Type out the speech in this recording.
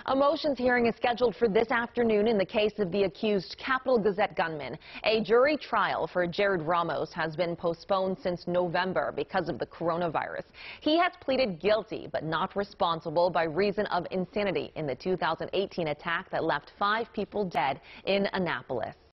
A motions hearing is scheduled for this afternoon in the case of the accused Capital Gazette gunman. A jury trial for Jared Ramos has been postponed since November because of the coronavirus. He has pleaded guilty but not responsible by reason of insanity in the 2018 attack that left 5 people dead in Annapolis.